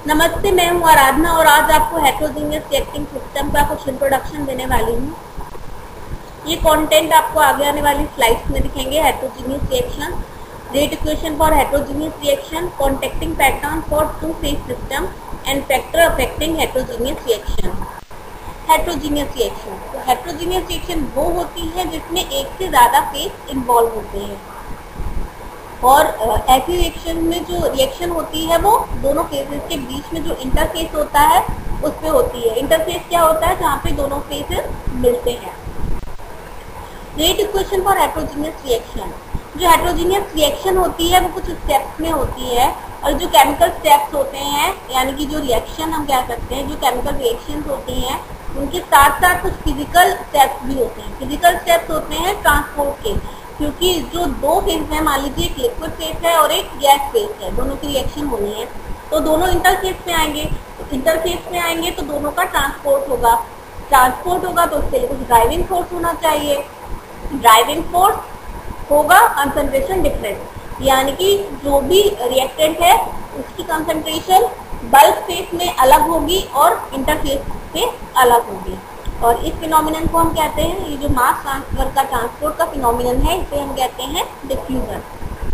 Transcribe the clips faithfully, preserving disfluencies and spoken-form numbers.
नमस्ते, मैं हूँ आराधना और आज आपको हेटेरोजीनियस रिएक्टिंग सिस्टम का कुछ इंट्रोडक्शन देने वाली हूँ। ये कंटेंट आपको आगे आने वाली स्लाइड्स में दिखेंगे। Heterogeneous reaction, rate equation for heterogeneous reaction, contacting pattern for two phase system and factor affecting heterogeneous reaction. Heterogeneous reaction तो हेटेरोजीनियस रिएक्शन वो होती है जिसमें एक से ज़्यादा फेज इन्वॉल्व होते हैं और ऐसी रिएक्शन में जो रिएक्शन होती है वो दोनों फेजेस के बीच में जो इंटरफेस होता है उस पे होती है। इंटरफेस क्या होता है? जहाँ पे दोनों फेजेस मिलते हैं। Rate equation for heterogeneous reaction, जो हेटेरोजीनियस रिएक्शन होती है वो कुछ स्टेप्स में होती है और जो केमिकल स्टेप्स होते हैं यानी कि जो रिएक्शन हम कह सकते हैं, जो केमिकल रिएक्शंस होती हैं उनके साथ साथ कुछ फिजिकल स्टेप्स भी होते हैं। फिजिकल स्टेप्स होते हैं ट्रांसपोर्ट के, क्योंकि जो दो फेज है, मान लीजिए एक लिक्विड फेज है और एक गैस फेज है, दोनों की रिएक्शन होनी है तो दोनों इंटरफेस में आएंगे। तो इंटरफेस में आएंगे तो दोनों का ट्रांसपोर्ट होगा। ट्रांसपोर्ट होगा तो उसके लिए कुछ ड्राइविंग फोर्स होना चाहिए। ड्राइविंग फोर्स होगा कंसंट्रेशन डिफरेंस, यानी कि जो भी रिएक्टेंट है उसकी कंसंट्रेशन बल्क फेज में अलग होगी और इंटरफेस से अलग होगी। और इस फिनोमिनन को हम कहते हैं, ये जो मास ट्रांसफर का ट्रांसपोर्ट का फिनोमिनन है इसे हम कहते हैं डिफ्यूजन।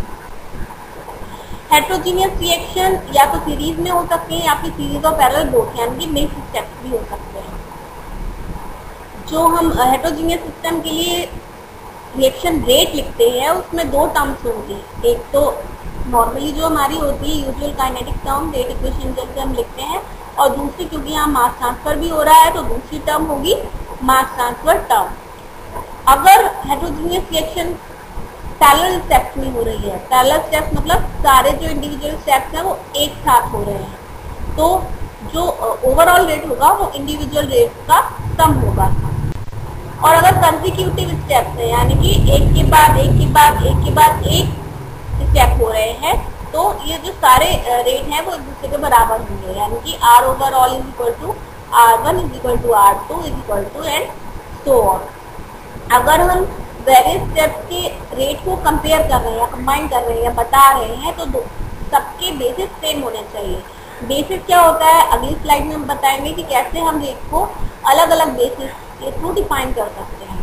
हेटेरोजीनियस रिएक्शन या तो सीरीज में हो सकते हैं या फिर सीरीज ऑफ पैरेलल बोथ, यानी कि मिक्स स्टेप्स भी हो सकते हैं। जो हम हेटेरोजीनियस सिस्टम के लिए रिएक्शन रेट लिखते हैं उसमें दो टर्म्स होंगी। एक तो नॉर्मली जो हमारी होती है usual kinetic term rate equation जैसे हम लिखते हैं, और दूसरी क्योंकि यहाँ मास ट्रांसफर भी हो रहा है तो दूसरी टर्म होगी मास ट्रांसफर टर्म। अगर हेटेरोजीनियस रिएक्शन पैरेलल स्टेप्स में हो रही है, पैरेलल स्टेप्स मतलब सारे जो इंडिविजुअल स्टेप्स हैं वो एक साथ हो रहे हैं, तो जो ओवरऑल रेट होगा वो इंडिविजुअल रेट का सम होगा। और अगर कंसेक्यूटिव स्टेप्स है यानी कि एक के बाद एक के बाद एक के बाद एक स्टेप हो रहे हैं तो ये जो सारे रेट हैं वो एक दूसरे के बराबर होंगे, यानी कि R overall is equal to R one is equal to R two is equal to and so on. अगर हम वेरियस स्टेप्स के रेट को कंपेयर कर रहे हैं या कंबाइन कर रहे हैं या बता रहे हैं तो सबके बेसिस सेम होने चाहिए। बेसिस क्या होता है अगली स्लाइड में हम बताएंगे कि कैसे हम रेट को अलग अलग बेसिस के थ्रू डिफाइन कर सकते हैं।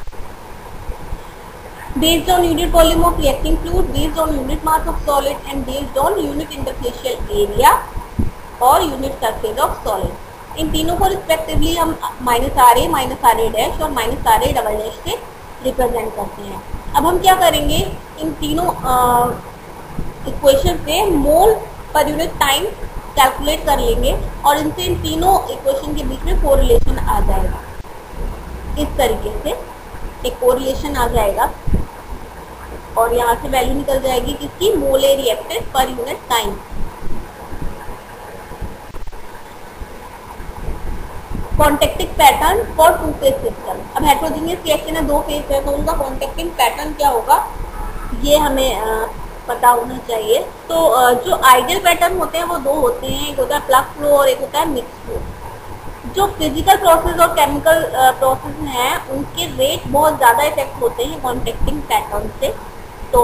Based on unit volume of reacting fluid, based on unit mass of solid and based on unit interfacial area और unit surface of solid, इन तीनों को रिस्पेक्टिवली हम minus R A minus R A dash और minus R A double dash से represent करते हैं। अब हम क्या करेंगे, इन तीनों इक्वेशन से मोल पर यूनिट टाइम कैलकुलेट कर लेंगे और इनसे इन तीनों इक्वेशन के बीच में कोरिलेशन आ जाएगा। इस तरीके से एक कोरिलेशन आ जाएगा और यहाँ से वैल्यू निकल जाएगी किसकी, mole A reacted per unit time. Contacting pattern for two phase system, अब हेटेरोजीनियस रिएक्शन है दो फेज है तो उनका कॉन्टैक्टिंग पैटर्न क्या होगा ये हमें आ, पता होना चाहिए। तो आ, जो आइडियल पैटर्न होते हैं वो दो होते हैं, एक होता है प्लग फ्लो और एक होता है मिक्स फ्लो। जो फिजिकल प्रोसेस और केमिकल प्रोसेस हैं उनके रेट बहुत ज़्यादा इफेक्ट होते हैं कॉन्टैक्टिंग पैटर्न से। तो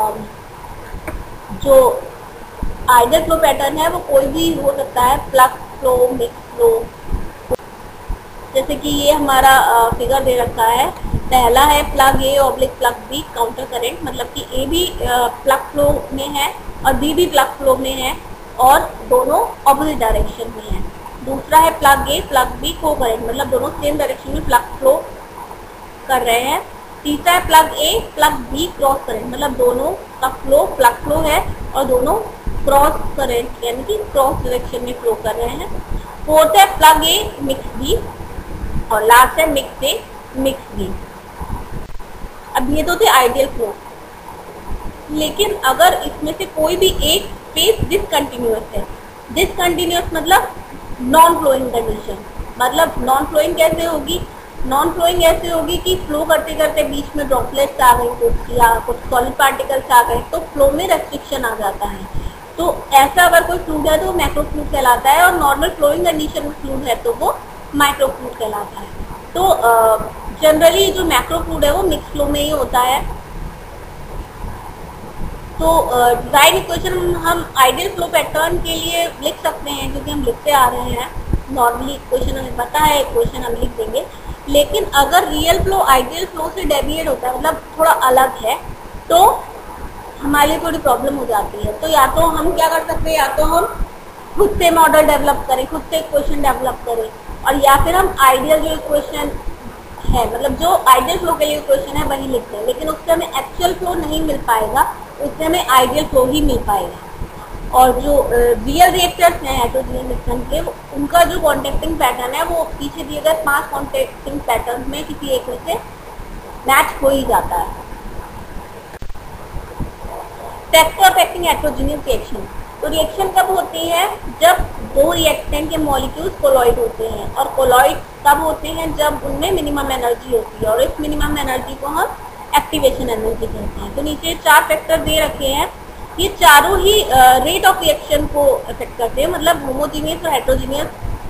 जो आइडियल फ्लो पैटर्न है वो कोई भी हो सकता है, प्लग फ्लो, मिक्स फ्लो। जैसे कि ये हमारा फिगर दे रखा है, पहला है plug A oblique plug B counter current, मतलब कि ए भी प्लग फ्लो में है और बी भी प्लग फ्लो में है और दोनों ऑपोजिट डायरेक्शन में है। दूसरा है plug A plug B co current, मतलब दोनों सेम डायरेक्शन में प्लग फ्लो कर रहे हैं। तीसरा है plug A plug B cross current, मतलब दोनों का फ्लो प्लग फ्लो है और दोनों क्रॉस करंट यानी कि क्रॉस डायरेक्शन में फ्लो कर रहे हैं। फोर्थ है प्लग ए मिक्स बी और लास्ट है मिक्स ए मिक्स बी। अब ये तो थे आइडियल फ्लो, लेकिन अगर इसमें से कोई भी एक फेज डिसकंटिन्यूअस है, डिसकंटिन्यूअस मतलब नॉन फ्लोइंग कंडीशन, मतलब नॉन फ्लोइंग कैसे होगी, नॉन फ्लोइंग ऐसे होगी कि फ्लो करते करते बीच में ड्रॉपलेट्स आ गए कुछ या कुछ सॉलिड पार्टिकल्स आ गए तो फ्लो में रेस्ट्रिक्शन आ जाता है। तो ऐसा अगर कोई फ्लूइड है तो वो मैक्रो फ्लूइड कहलाता है और नॉर्मल फ्लोइंग कंडीशन में फ्लूइड है तो वो माइक्रो फ्लूइड कहलाता है। तो जनरली जो मैक्रो फ्लूइड है वो मिक्स फ्लो में ही होता है। तो तो डिजाइन इक्वेशन हम आइडियल फ्लो पैटर्न के लिए लिख सकते हैं, क्योंकि हम लिखते आ रहे हैं नॉर्मली इक्वेशन हमें पता है, इक्वेशन हम लिख देंगे। लेकिन अगर रियल फ्लो आइडियल फ्लो से डेविएट होता है, मतलब थोड़ा अलग है, तो हमारे लिए थोड़ी प्रॉब्लम हो जाती है। तो या तो हम क्या कर सकते हैं, या तो हम खुद से मॉडल डेवलप करें, खुद से इक्वेशन डेवलप करें, और या फिर हम आइडियल जो इक्वेशन है, मतलब जो आइडियल फ्लो के लिए इक्वेशन है वही लिखते हैं, लेकिन उससे हमें एक्चुअल फ्लो नहीं मिल पाएगा, उससे हमें आइडियल फ्लो ही मिल पाएगा। और जो रियल रिएक्टर्स हैं हेटेरोजीनियस मिक्सन के, उनका जो कॉन्टैक्टिंग पैटर्न है वो पीछे दिए गए पांच कॉन्टैक्टिंग पैटर्न में किसी एक में से मैच हो ही जाता है। फैक्टर अफेक्टिंग हेटेरोजीनियस रिएक्शन, तो रिएक्शन कब होती है, जब दो रिएक्टेंट के मॉलिक्यूल्स कोलॉइड होते हैं, और कोलॉइड तब होते हैं जब उनमें मिनिमम एनर्जी होती है, और इस मिनिमम एनर्जी को हम एक्टिवेशन एनर्जी कहते हैं। तो नीचे चार फैक्टर दे रखे हैं, ये चारों ही रेट ऑफ रिएक्शन को अफेक्ट करते हैं, मतलब होमोजीनियस और हेटेरोजीनियस।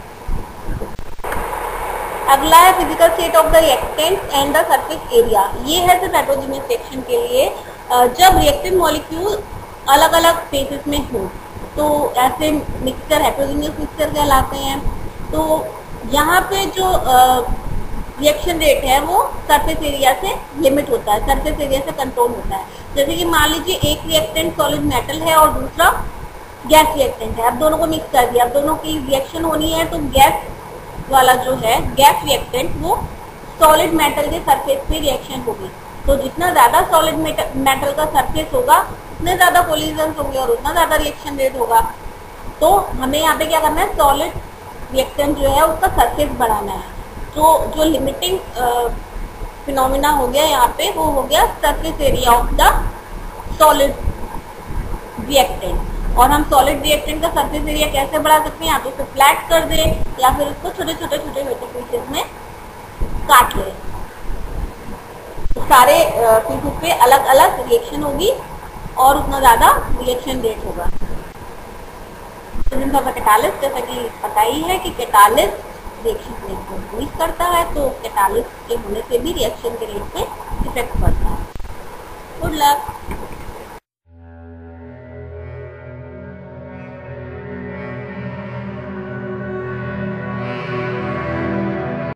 अगला है physical state of the reactant and the surface area. ये है सिर्फ हेटेरोजीनियस रिएक्शन के लिए, जब रिएक्टेंट मॉलिक्यूल अलग अलग फेजेस में हो, तो ऐसे मिक्सचर हेटेरोजीनियस मिक्सचर कहलाते हैं। तो यहाँ पे जो रिएक्शन रेट है वो सरफेस एरिया से लिमिट होता है, सरफेस एरिया से कंट्रोल होता है। जैसे कि मान लीजिए एक रिएक्टेंट सॉलिड मेटल है और दूसरा गैस रिएक्टेंट है, अब दोनों को मिक्स कर दिया, अब दोनों की रिएक्शन होनी है, तो गैस वाला जो है गैस रिएक्टेंट वो सॉलिड मेटल के सरफेस पे रिएक्शन होगी। तो जितना ज्यादा सॉलिड मेटल का सरफेस होगा उतने ज्यादा कोलिजन्स होंगे और उतना ज्यादा रिएक्शन रेट होगा। तो हमें यहाँ पे क्या करना है, सॉलिड रिएक्टेंट जो है उसका सरफेस बढ़ाना है। तो जो लिमिटिंग फिनोमिना हो गया यहाँ पे, वो हो गया surface area of the solid reactant. और हम सॉलिड रिएक्टेंट का सरफेस एरिया कैसे बढ़ा सकते हैं, या तो उसे फ्लैट कर दे या फिर उसको छोटे छोटे छोटे छोटे पीसेस में काट ले। तो सारे पीसेस पे अलग अलग रिएक्शन होगी और उतना ज्यादा रिएक्शन रेट होगा। कैटालिस्ट, जैसा कि पता ही है कि कैटालिस्ट रिएक्शन रेट को इंक्रीज करता है, तो कैटालिस्ट के होने से भी रिएक्शन के रेट पे इफेक्ट पड़ता है। Good luck.